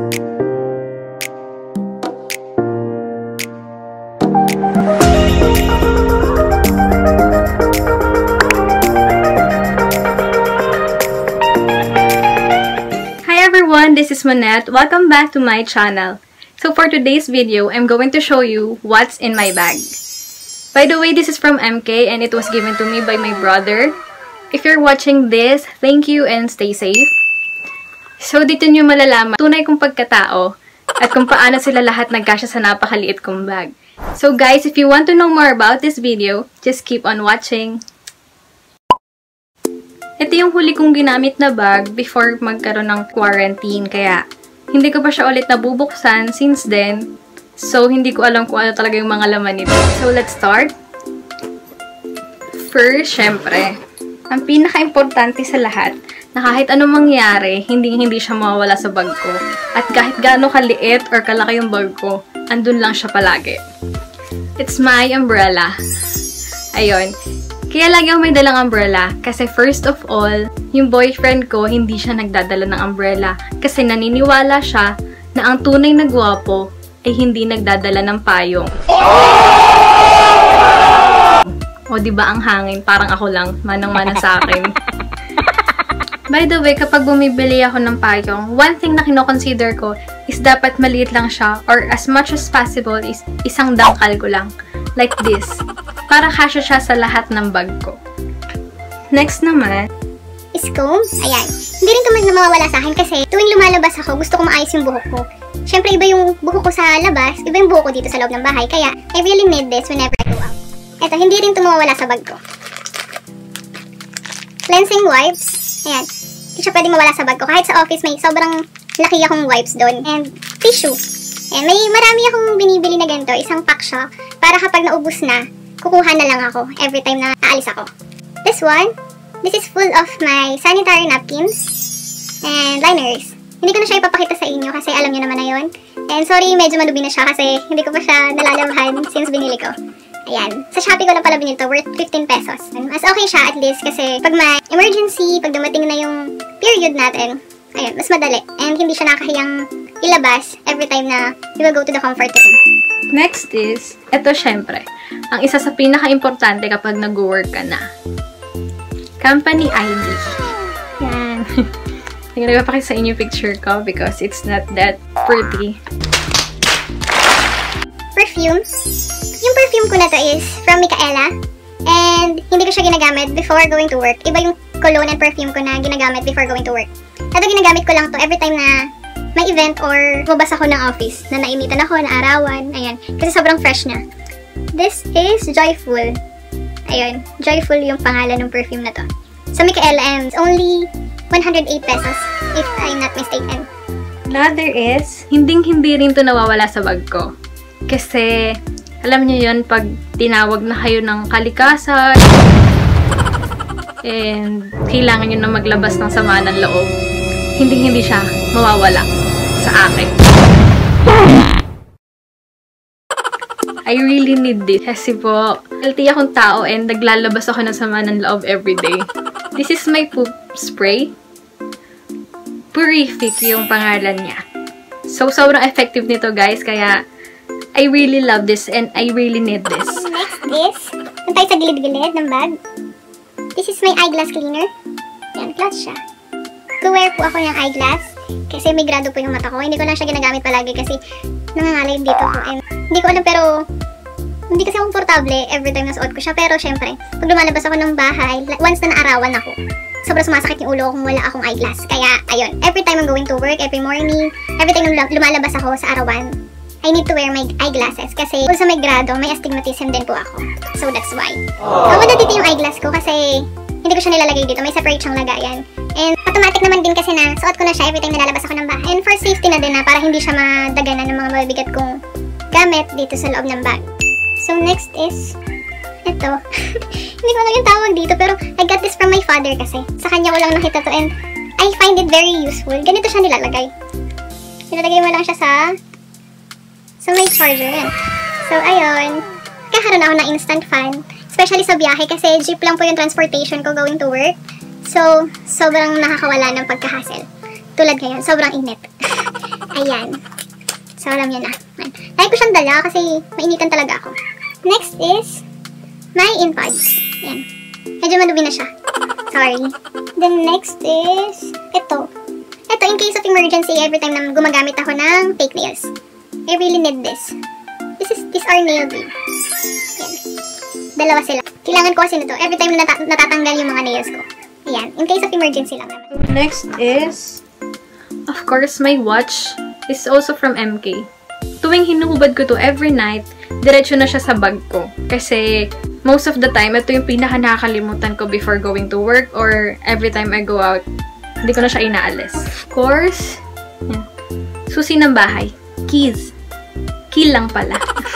This is Monette. Welcome back to my channel. So for today's video, I'm going to show you what's in my bag. By the way, this is from MK and it was given to me by my brother. If you're watching this, thank you and stay safe. So dito nyo malalaman tunay kong pagkatao at kung paano sila lahat nagkasya sa napakaliit kong bag. So guys, if you want to know more about this video, just keep on watching. Ito yung huli kong ginamit na bag before magkaroon ng quarantine. Kaya, hindi ko pa siya ulit nabubuksan since then. So, hindi ko alam kung ano talaga yung mga laman nito. So, let's start. First, syempre, ang pinaka-importante sa lahat, na kahit anong mangyari, hindi siya mawawala sa bag ko. At kahit gaano kaliit or kalaki yung bag ko, andun lang siya palagi. It's my umbrella. Ayun. Kaya lagi ako may dalang umbrella kasi first of all, yung boyfriend ko hindi siya nagdadala ng umbrella kasi naniniwala siya na ang tunay na gwapo ay hindi nagdadala ng payong. O diba ang hangin? Parang ako lang, manang-mana sa akin. By the way, kapag bumibili ako ng payong, one thing na kino-consider ko is dapat maliit lang siya or as much as possible is isang dangkal ko lang. Like this. Para kasya siya sa lahat ng bag ko. Next naman is comb. Ayan. Hindi rin ito mawawala sa akin kasi tuwing lumalabas ako, gusto ko maayos yung buhok ko. Siyempre, iba yung buhok ko sa labas, iba yung buhok ko dito sa loob ng bahay. Kaya, I really need this whenever I go out. Ito, hindi rin ito mawawala sa bag ko. Cleansing wipes. Ayan. Hindi siya pwedeng mawala sa bag ko. Kahit sa office, may sobrang laki akong wipes doon. And tissue. Ayan, may marami akong binibili na ganito. Isang pack siya. Para kapag naubos na, kukuha na lang ako every time na aalis ako. This one, this is full of my sanitary napkins and liners. Hindi ko na siya ipapakita sa inyo kasi alam nyo naman na yun. And sorry, medyo malubi na siya kasi hindi ko pa siya nalalabhan since binili ko. Ayan. Sa Shopee ko lang pala binili to, worth 15 pesos. Mas okay siya at least kasi pag may emergency, pag dumating na yung period natin, ayun, mas madali. And hindi siya nakahiyang ilabas every time na you will go to the comfort room. Next is, ito syempre, ang isa sa pinaka-importante kapag nag-work ka na. Company ID. Yan. Hindi ko nagpapakita sa inyo yung picture ko because it's not that pretty. Perfume. Yung perfume ko na to is from Micaela. And hindi ko siya ginagamit before going to work. Iba yung cologne and perfume ko na ginagamit before going to work. Ito ginagamit ko lang to every time na may event or mabas ako ng office na nainitan ako, na arawan. Ayan. Kasi sobrang fresh na. This is Joyful. Ayun. Joyful yung pangalan ng perfume na to. Sa Micaela, and it's only 108 pesos if I'm not mistaken. Another is, hindi rin to nawawala sa bag ko. Kasi, alam niyo yun, pag tinawag na kayo ng kalikasan, and kailangan nyo na maglabas ng sama ng loob, hindi siya mawawala sa akin. I really need this. Kasi po, healthy akong tao and naglalabas ako ng sama ng loob everyday. This is my poop spray. Purific yung pangalan niya. So, sobrang effective nito guys. Kaya, I really love this and I really need this. Next is, kung tayo sa gilid-gilid ng bag. This is my eyeglass cleaner. Yan, glass siya. Wear po ako ng eyeglass kasi may grado po yung mata ko. Hindi ko lang siya ginagamit palagi kasi nangangalay dito ko. And hindi ko alam pero hindi kasi komportable every time nasuot ko siya. Pero syempre, pag lumalabas ako ng bahay, once na naarawan ako, sobrang sumasakit yung ulo ko kung wala akong eyeglass. Kaya, ayun, every time I'm going to work, every morning, every time lumalabas ako sa arawan, I need to wear my eyeglasses kasi kung sa may grado, may astigmatism din po ako. So that's why. Kawala dito yung eyeglass ko kasi hindi ko siya nilalagay dito. May separate siyang lagayan. And automatic naman din kasi na suot ko na siya every time nalalabas ako ng bahay. And for safety na din na para hindi siya madaganan ng mga mabibigat kong gamit dito sa loob ng bag. So next is ito. Hindi ko alam yung tawag dito pero I got this from my father kasi. Sa kanya ko lang nakita to and I find it very useful. Ganito siya nilalagay. Nilalagay mo lang siya sa may charger yan. So ayun. Kakaroon ako ng instant fan. Especially sa biyahe kasi jeep lang po yung transportation ko going to work. So, sobrang nakakawala ng pagka-hassle. Tulad ngayon, sobrang init. Ayan. So, alam nyo na. Lagi ko siyang dala kasi mainitan talaga ako. Next is my InPods. Ayan. Medyo madumi na siya. Sorry. Then next is ito. Ito, in case of emergency, every time na gumagamit ako ng fake nails. I really need this. These are nail glue. Ayan. Dalawa sila. Kailangan ko kasi nito. Every time na natatanggal yung mga nails ko. Ayan. In case of emergency lang naman. Next is, of course, my watch is also from MK. Tuwing hinuhubad ko to every night, diretso na siya sa bag ko. Kasi, most of the time, ito yung pinaka nakakalimutan ko before going to work or every time I go out, hindi ko na siya inaalis. Of course, yan. Susi ng bahay. Keys. Key lang pala.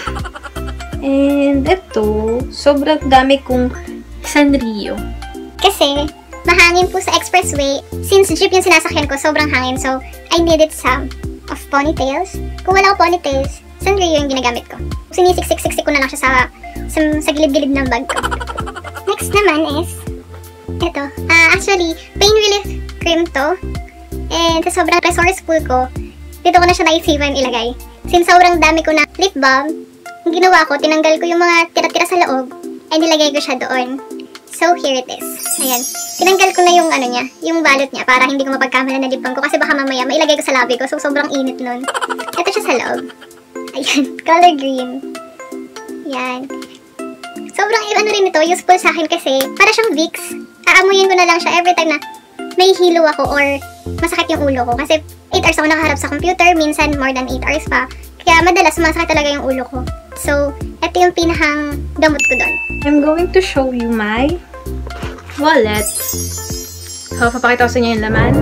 And ito, sobrang dami kong Sanrio. Kasi, mahangin po sa expressway. Since jeep yung sinasakyan ko, sobrang hangin. So, I needed some of ponytails. Kung wala ko ponytails, Sanrio yung ginagamit ko. Sinisiksik-siksik ko na lang siya sa gilid-gilid ng bag ko. Next naman is, ito. Actually, pain relief cream to. And sa sobrang resourceful ko, dito ko na siya naisipan ilagay. Since sobrang dami ko na lip balm, ang ginawa ko, tinanggal ko yung mga tira-tira sa loob, and nilagay ko siya doon. So, here it is. Ayan. Tinanggal ko na yung ano niya, yung balot niya, para hindi ko mapagkamalan na lip balm ko, kasi baka mamaya mailagay ko sa labi ko, so sobrang init nun. Ito siya sa loob. Ayan. Color green. Ayan. Sobrang ano rin ito, useful sa akin kasi, para siyang Vicks. Aamuyin ko na lang siya every time na may hilo ako or masakit yung ulo ko. Kasi 8 hours ako nakaharap sa computer, minsan more than 8 hours pa. Kaya madalas sumasakit talaga yung ulo ko. So, ito yung pinakang gamot ko doon. I'm going to show you my wallet. So, papakita ko sa inyo yung laman.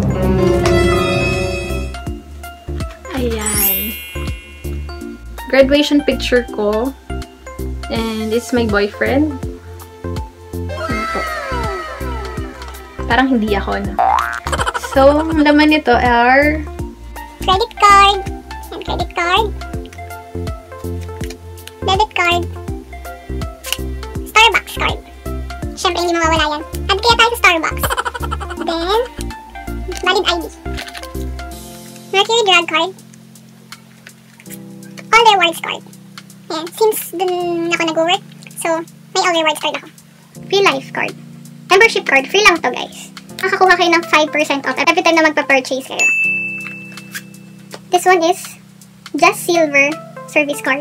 Ayan. Graduation picture ko. And it's my boyfriend. Parang hindi ako, no? So, ang laman nito are credit card. And credit card. Debit card. Starbucks card. Siyempre, hindi mawawala yan. Add kaya tayo sa Starbucks. Then, valid ID. Mercury Drug card. All the rewards card. Ayan. Since dun ako nag-work, so, may all the rewards card ako. Free life card. Membership card. Free lang to, guys. Makakuha kayo ng 5% off every time na magpa-purchase kayo. This one is Just Silver service card.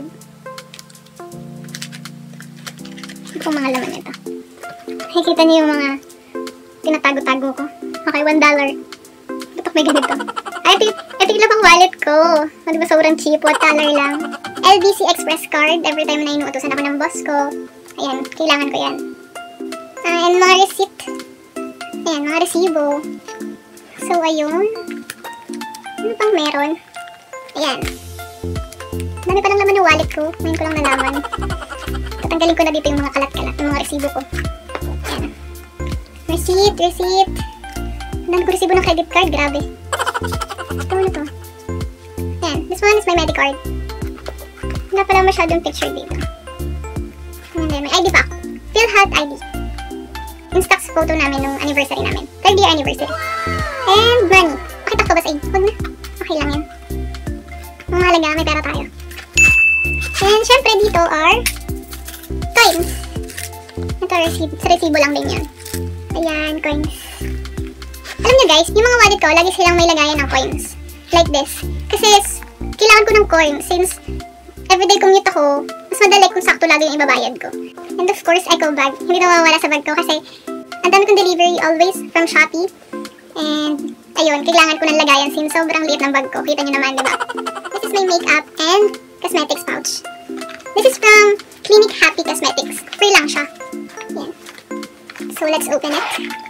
Ito ang mga laman nito. Nakikita niyo yung mga tinatago-tago ko. Okay, $1. Ba't may ganito? Ay, ito yung pang wallet ko. O, diba sobrang cheap? $1 lang. LBC Express card. Every time na inuutosan ako ng boss ko. Ayan, kailangan ko yan. And mga receipt. Ayan, mga resibo. So, ayun. Ano pang meron? Ayan. Dami pa lang laman ng wallet ko. Ngayon ko lang nalaman. Tatanggalin ko na dito yung mga kalat-kalat ng mga resibo ko. Ayan. Receipt. Ang dami ko resibo ng credit card. Grabe. Ito na to. Ayan. This one is my MediCard. Wala pala masyadong picture dito. And then, may ID pa. PhilHealth ID. Yung stocks photo namin nung anniversary namin. 3rd year anniversary. And money. Pakita ko ba sa inyo? Huwag na. Okay lang yan. Ang mahalaga, may pera tayo. And syempre dito are coins. Ito, sa resibo lang din yan. Ayan, coins. Alam nyo guys, yung mga wallet ko, lagi silang may lagayan ng coins. Like this. Kasi kailangan ko ng coins since everyday commute ako, mas madali kung sakto lagi yung ibabayad ko. And of course, eco bag. Hindi na mawawala sa bag ko kasi ang dami kong delivery always from Shopee. And ayun, kailangan ko ng lagayan since sobrang liit ng bag ko. Kita nyo naman, diba? This is my makeup and cosmetics pouch. This is from Clinic Happy Cosmetics. Free lang siya. Yan. So, let's open it.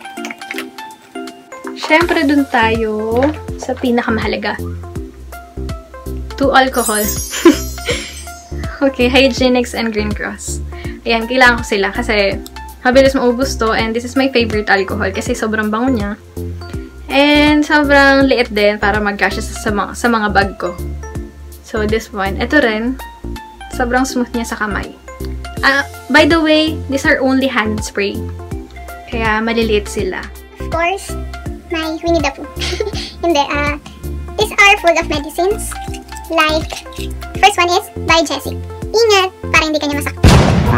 syempre dun tayo sa pinakamahalaga. 2 alcohol. Okay, Hygienics and Green Cross. Ayan, kailangan ko sila kasi mabilis maubos to and this is my favorite alcohol kasi sobrang bango niya. And sobrang liit din para mag-cash sa mga bag ko. So, this one. Ito rin. Sobrang smooth niya sa kamay. By the way, these are only hand spray. Kaya maliliit sila. Of course, my Winnie the Pooh. Hindi, These are full of medicines. Like, first one is Digestic. Ingat, para hindi kanya masaktan.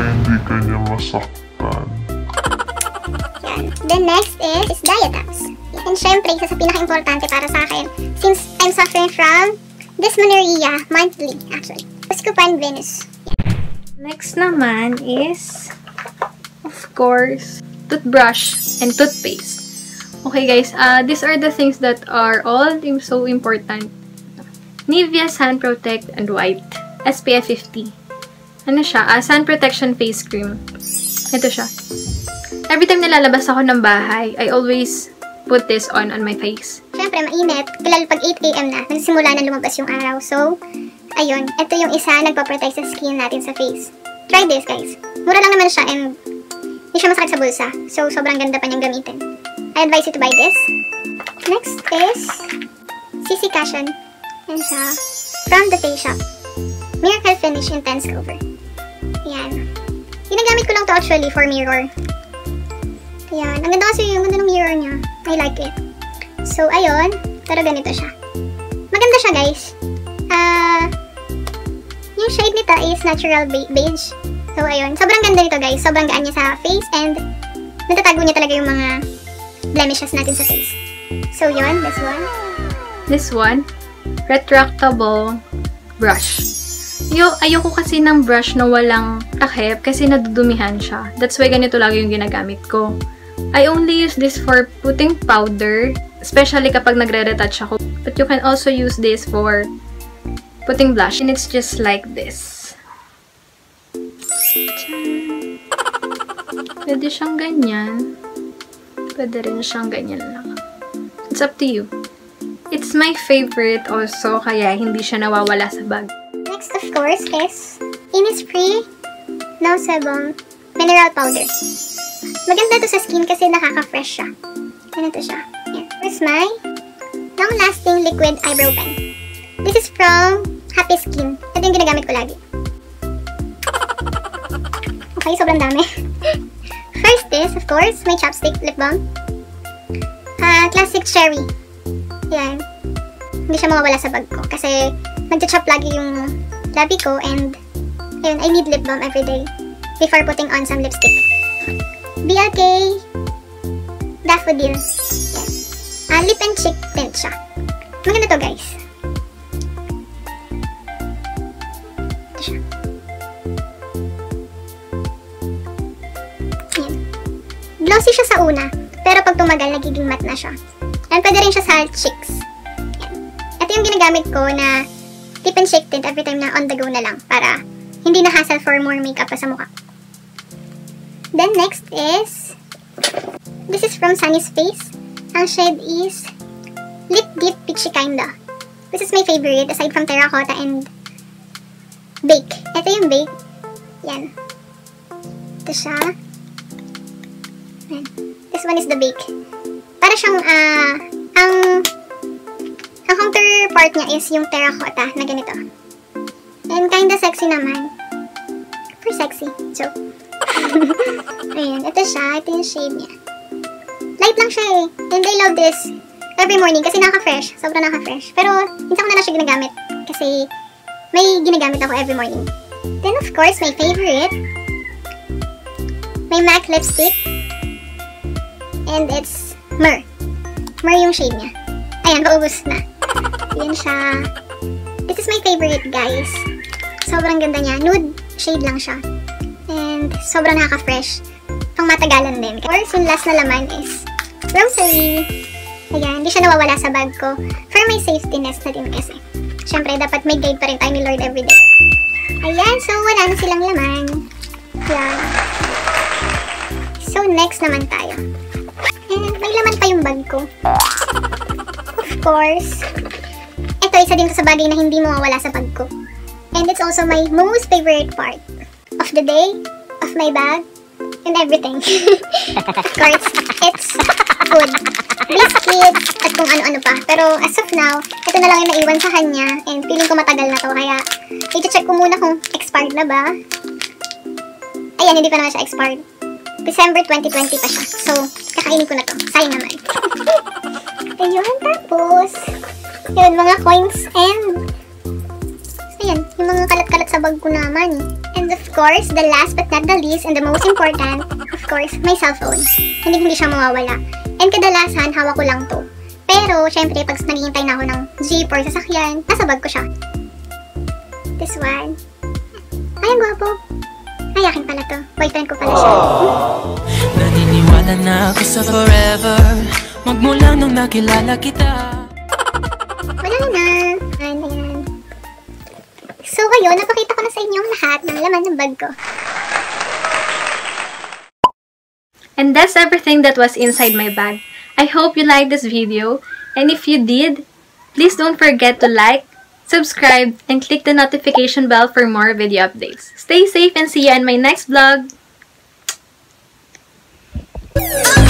Yan. Then next is Dietax. And syempre, isa sa pinaka-importante para sa akin, since I'm suffering from dysmenorrhea monthly, actually. Buscopan Venus. Yan. Next naman is, of course, toothbrush and toothpaste. Okay guys, these are the things that are all so important. Nivea Sun Protect and White SPF 50. Ano siya? Sun Protection Face Cream. Ito siya. Every time nalalabas ako ng bahay, I always put this on my face. Siyempre, mainit. Lalo pag 8 AM na, nagsimula na lumabas yung araw. So, ayun. Ito yung isa nagpaprotect sa skin natin sa face. Try this, guys. Mura lang naman siya and hindi siya masakit sa bulsa. So, sobrang ganda pa niyang gamitin. I advise you to buy this. Next is CC Cushion. Yan siya. From The Face Shop. Miracle Finish Intense Cover. Yan. Ginagamit ko lang to actually for mirror. Yan. Ang ganda kasi yung ganda ng mirror niya. I like it. So, ayun. Pero ganito siya. Maganda siya, guys. Yung shade nito is Natural Beige. So, ayun. Sobrang ganda nito, guys. Sobrang gaan niya sa face and natatago niya talaga yung mga blemishes natin sa face. So, yun. This one. This one, retractable brush. Ayoko kasi ng brush na walang takip kasi nadudumihan siya. That's why ganito lagi yung ginagamit ko. I only use this for putting powder, especially kapag nagre-retouch ako. But you can also use this for putting blush. And it's just like this. Pwede siyang ganyan. Pwede rin siyang ganyan lang. It's up to you. It's my favorite also, kaya hindi siya nawawala sa bag. Next, of course, is Innisfree No Sebum Mineral Powder. Maganda to sa skin kasi nakaka-fresh siya. Ganito siya. Here. Here's my long-lasting liquid eyebrow pen. This is from Happy Skin. Ito yung ginagamit ko lagi. Okay, sobrang dami. First is, of course, my chapstick lip balm. Classic Cherry. Yan. Hindi siya mawawala sa bag ko. Kasi nagcha-chop lagi yung labi ko and ayun, I need lip balm every day before putting on some lipstick. BLK Daffodil. Yan. Lip and cheek tint siya. Maganda to, guys. Ito siya. Yan. Glossy siya sa una, pero pag tumagal, nagiging matte na siya. And pwede rin siya sa cheeks. Yan. Ito yung ginagamit ko na tip and shake tint every time na on the go na lang para hindi na hassle for more makeup pa sa mukha. Then next is, this is from Sunny's Face. Ang shade is Lip Deep Peachy Kinda. This is my favorite aside from Terracotta and Bake. Ito yung Bake. Yan. Ito siya. Yan. This one is the Bake. Para siyang, ang counterpart niya is yung terracotta na ganito. And kinda sexy naman. For sexy. So, ayan. Ito siya. Ito yung shade niya. Light lang siya eh. And I love this every morning kasi naka-fresh. Sobrang naka-fresh. Pero, minsan ko na lang siya ginagamit kasi may ginagamit ako every morning. Then, of course, my favorite. My MAC lipstick. And it's Myrrh. Myrrh yung shade niya. Ayan, paubos na. Yan siya. This is my favorite, guys. Sobrang ganda niya. Nude shade lang siya. And sobrang nakaka-fresh. Pang matagalan din. Of course, yung last na laman is Rosary. Ayan, hindi siya nawawala sa bag ko. For my safetyness na din kasi. Siyempre, dapat may guide pa rin tayo ni Lord everyday. Ayan, so wala na silang laman. Ayan. So, next naman tayo. And may laman pa yung bag ko. Of course. Ito, isa din sa bagay na hindi mawawala sa bag ko. And it's also my most favorite part of the day, of my bag, and everything. Of course, it's food. Biscuits, at kung ano-ano pa. Pero as of now, ito na lang yung naiwan sa kanya. And feeling ko matagal na to. Kaya, i-check ko muna kung expired na ba. Ayan, hindi pa naman siya expired. December 2020 pa siya. So, kakainin ko na to. Sayang naman. Ayun, tapos, Yun, mga coins and ayan, yung mga kalat-kalat sa bag ko naman. And of course, the last but not the least and the most important, of course, my cellphone. Hindi siya mawawala. And kadalasan, hawak ko lang to. Pero, syempre, pag naghihintay na ako ng jeep or sasakyan, nasa bag ko siya. This one. Ay, ang gwapo. Ay, akin pala to. Boyfriend ko pala siya. Naniniwala na ako sa forever, magmula nung nakilala kita. Wala na. Ayan. So, ayun, napakita ko na sa inyong lahat ng laman ng bag ko. And that's everything that was inside my bag. I hope you liked this video, and if you did, please don't forget to like, subscribe, and click the notification bell for more video updates. Stay safe and see you in my next vlog!